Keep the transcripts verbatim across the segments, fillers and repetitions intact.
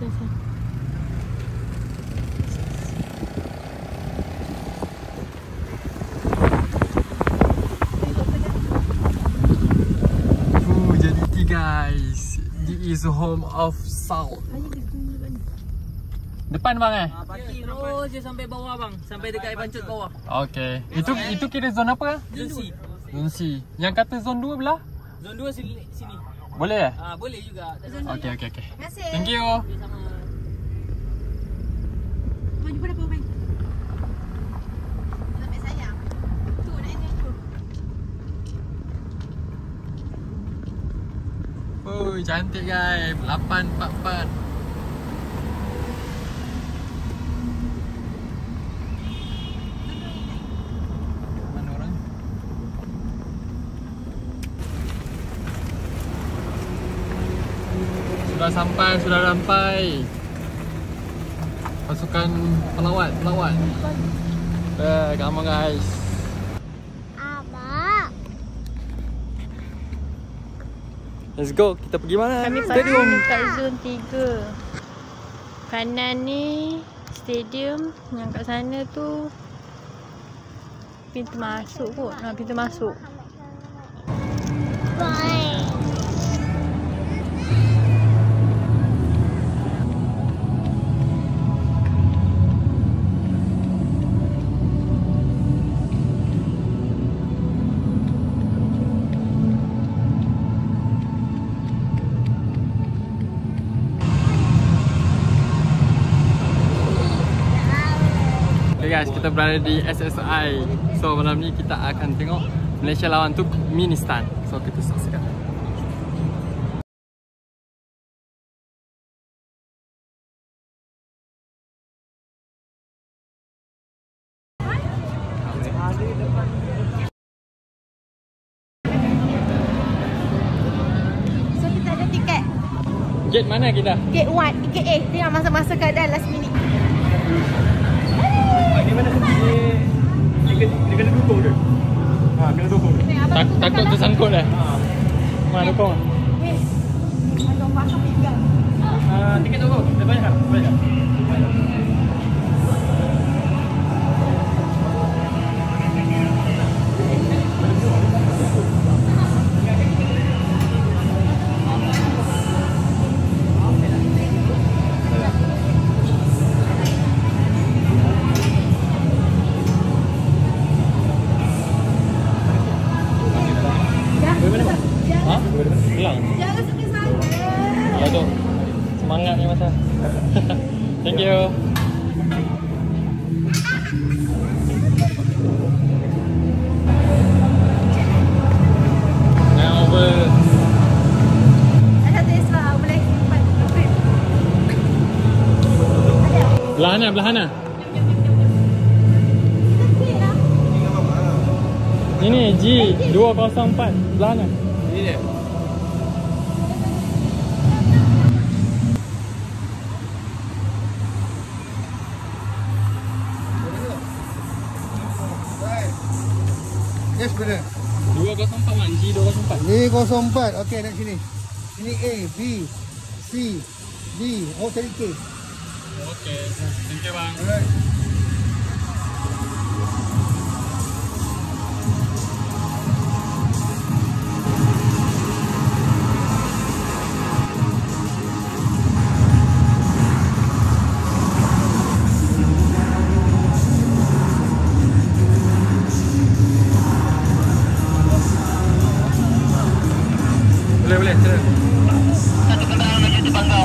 Atas. Uh, jadi ti guys. This is home of salt. Depan bang eh? Ah, parking terus je sampai bawah bang. Sampai dekat Evancut bawah. Okey. Itu itu kira zon apa? Zon C. Zon C. Yang kata zon dua belah? Zon dua sini. sini. Boleh eh? Ah, boleh juga. Okey okey okey. Terima kasih. Thank you. Okay, sama. Bang, jumpa dah bang. Sampai sayang. Tu nak ini tu. Oh, cantik guys. lapan empat empat. Mana orang? Sudah sampai, sudah sampai. Pasukan pelawat, pelawat. Eh, come on guys. Let's go. Kita pergi mana? Kami Stadium. dekat zon tiga. Kanan ni stadium, yang kat sana tu pintu masuk kot. Nah, pintu masuk. Bye. Okay guys, kita berada di S S I. So malam ni kita akan tengok Malaysia lawan Turkmenistan. So kita saksikan. So kita ada tiket. Gate mana kita? Gate one, gate A. Tengok masa-masa keadaan last minute. Di mana dia dia dia kena dukung ke? Ha, kena dukung. Tak, takut tersangkut dah. Ha. Mana dukung? Eh, ada pasang pegang. Ah, tiket tu kau. Dah banyak tak? Banyak. Ha? Hilang. Jangan sampai sana. Aduh. Semangat ni masa. Thank you. Now over. Ada Tesla boleh simpan. Belah mana? Belah mana? Ini G dua kosong empat. Belah mana? Ini dia. Yes, benar. dua kosong empat man. G dua kosong empat. Ni kosong empat. Okey, nak sini. Ini A, B, C, D. Oh, tadi K. Okey. Thank you bang. Alright. Boleh boleh. Silakan. Satu kendaraan lagi dipangkau.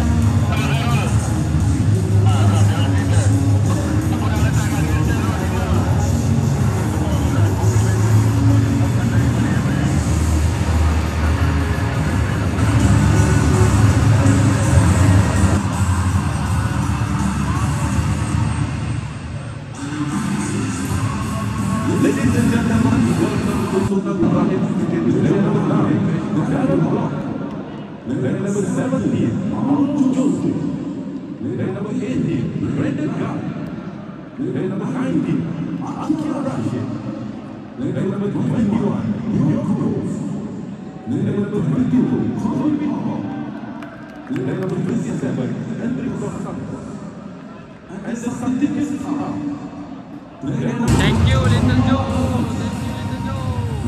Ladies and gentlemen, welcome to Sultan Ibrahim Stadium, Negara Menang, Negara Blok. Negara number seventeen, Auto Joseph. Negara number eighteen, Brandon Guy. Negara number nineteen, Akira Rashid. Negara number twenty-one, York Rose. Negara number twenty-two, Colby Hall. Lane number twenty-seven, Hendrik Dos Santos. And the certificates are Thank you Little Joe. Thank you Little Joe.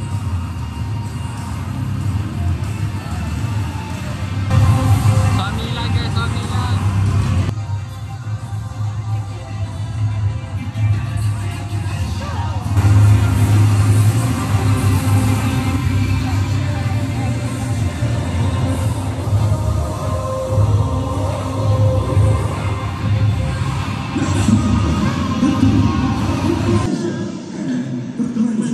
Suami lah guys, suami lah. the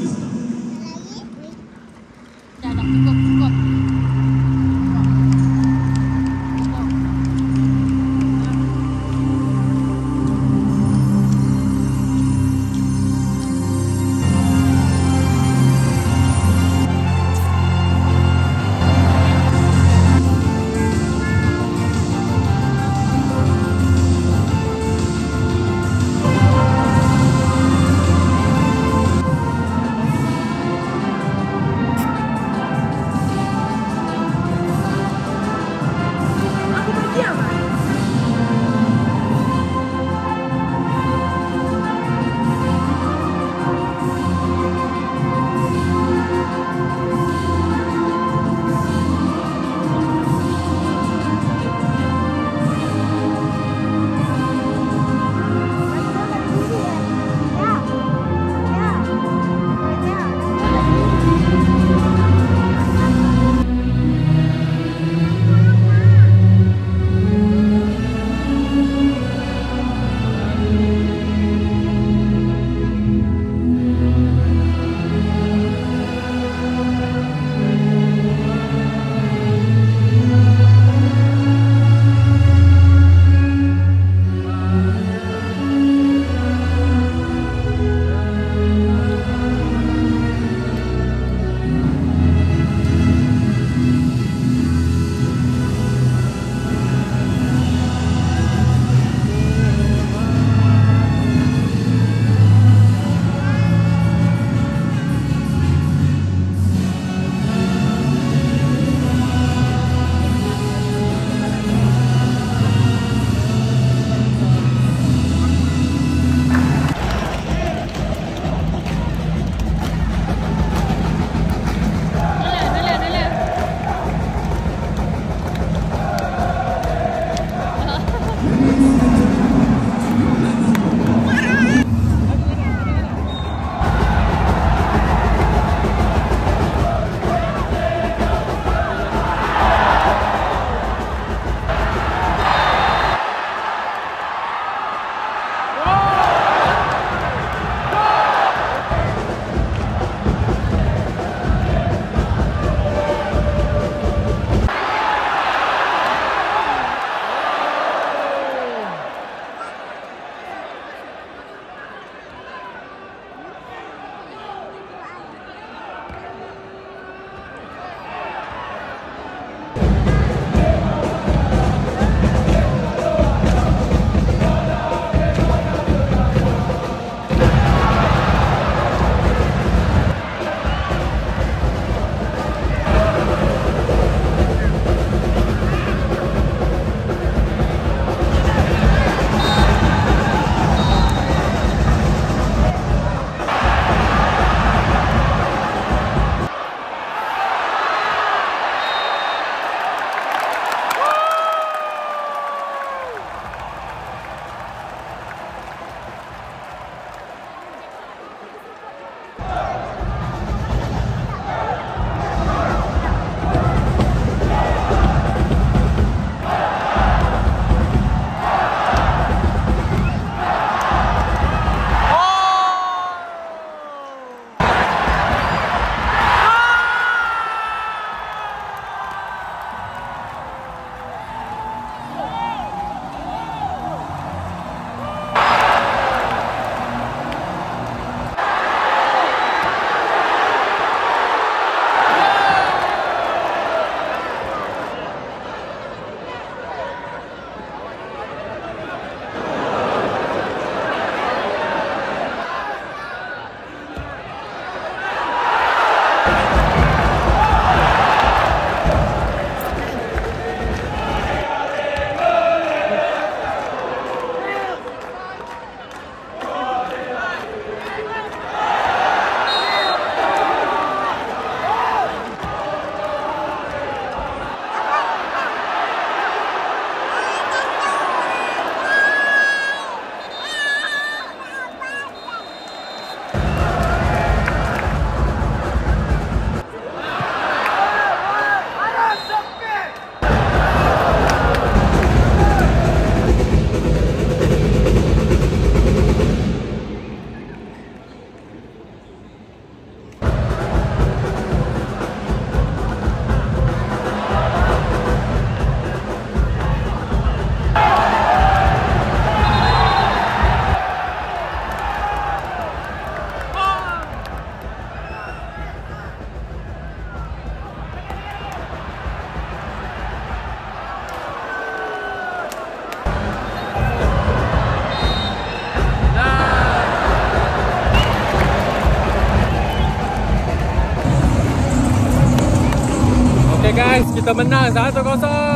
guys, kita menang satu kosong.